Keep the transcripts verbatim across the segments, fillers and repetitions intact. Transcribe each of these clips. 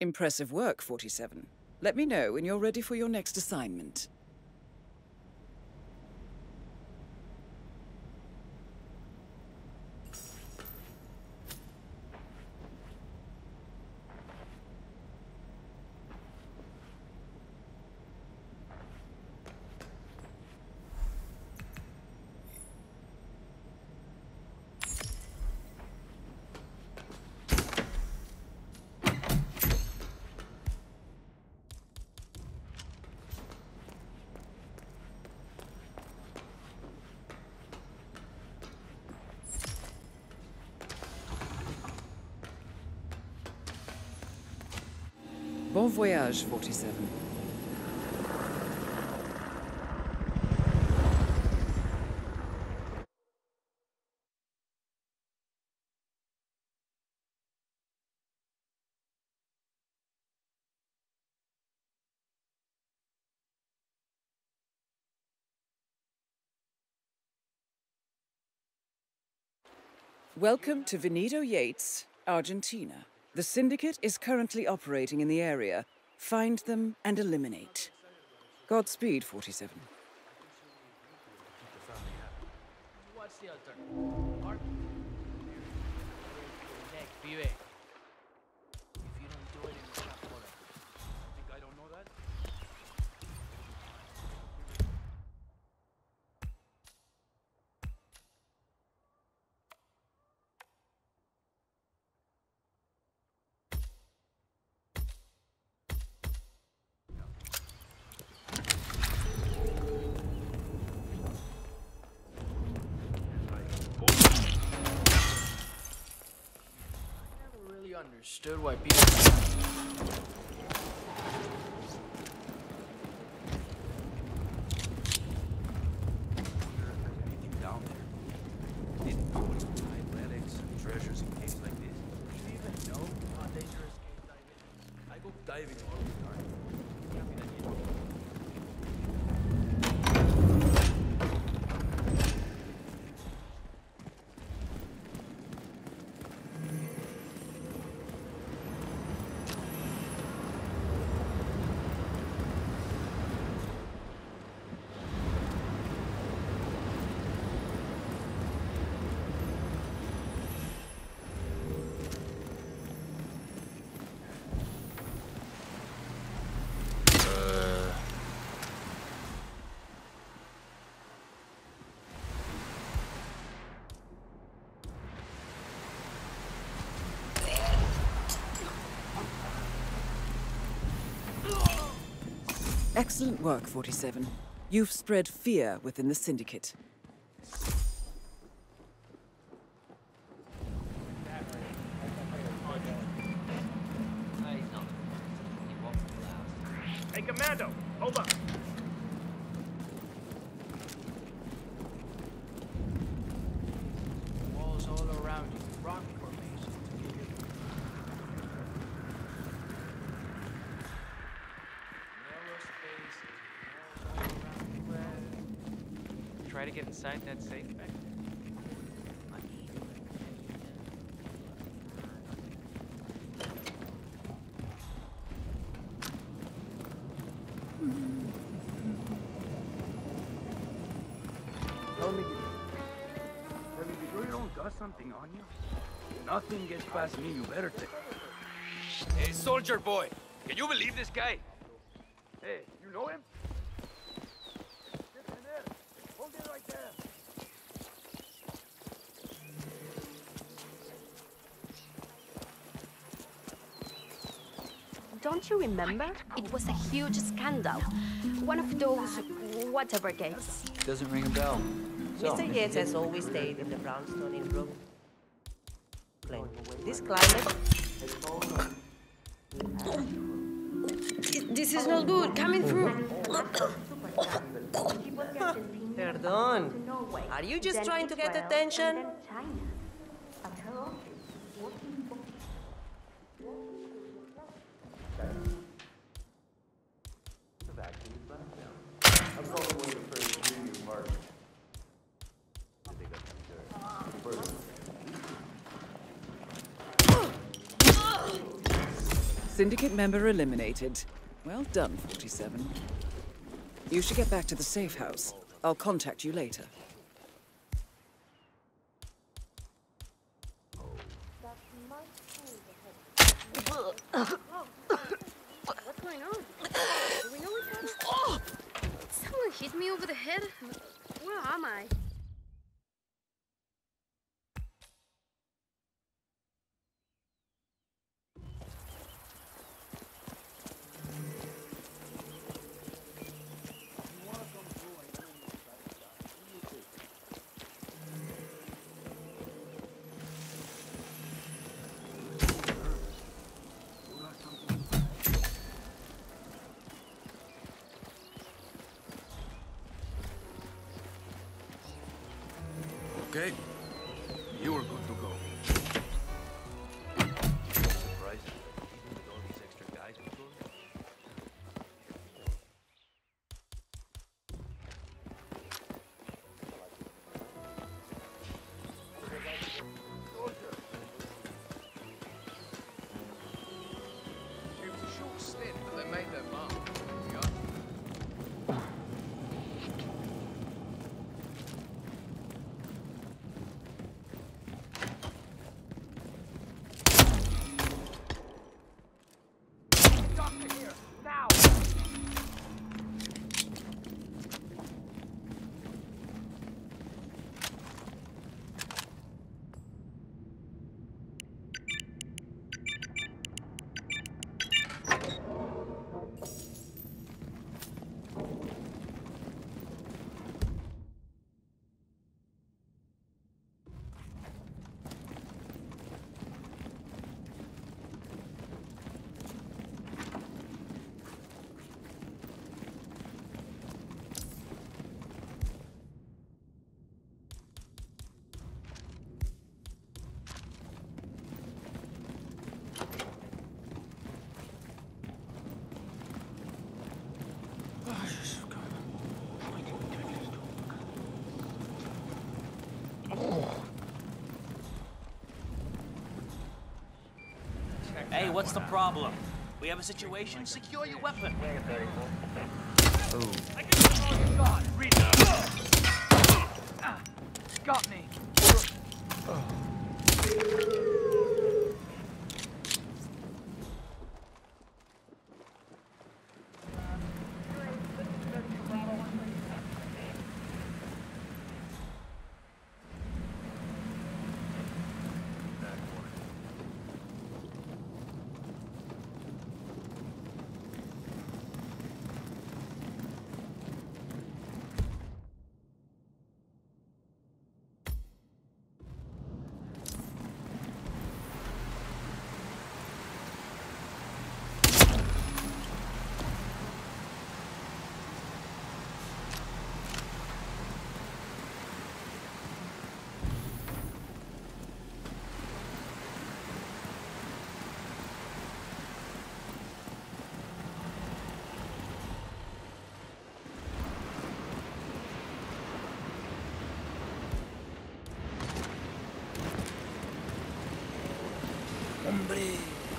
Impressive work, forty-seven. Let me know when you're ready for your next assignment. Bon voyage, forty-seven. Welcome to Veneto Yates, Argentina. The Syndicate is currently operating in the area. Find them and eliminate. Godspeed, forty-seven. What's the alternative? Mark? Heck, pibe. If you don't do it, it's not for it. Think I don't know that? Understood why people. Anything down there? Didn't know it's high relics and treasures in caves like this. Do you even know how dangerous cave diving is? I go diving all the time. Can't be that easy. Excellent work, forty-seven. You've spread fear within the Syndicate. Hey, Commando! Hold up! Walls all around you. Rock formation to give you. Narrow spaces. Walls all around you. Try to get inside that safe back there. Tell me, tell me, you don't got something on you? Nothing gets past me, you better take. Hey, soldier boy, can you believe this guy? Hey, you know him? Get in there. Hold it right there. Don't you remember? It was a huge scandal. One of those whatever gates. Doesn't ring a bell. So, Mister Yates has always stayed in the brownstone in Brooklyn. This climate... This is not good. Coming through. Perdón. Are you just trying to get attention? Syndicate member eliminated. Well done, forty-seven. You should get back to the safe house. I'll contact you later. What's going on? Do we know what's happening? Oh! Someone hit me over the head. Where am I? Okay. You are good to go. Surprised, even with all these extra guys patrolling. It was a short stint, but they made their mark. Yeah. Hey, what's the problem? We have a situation? Secure your weapon. I can see all you got. Read it. Ah, got me. Hombre.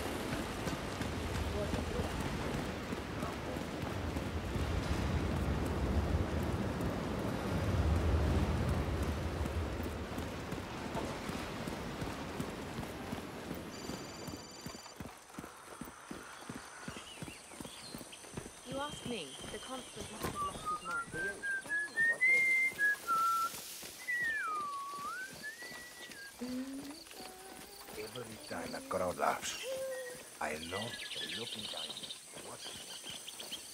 You ask me, the Constant must have lost his mind. Every time a crowd laughs, I know the looking behind me. What?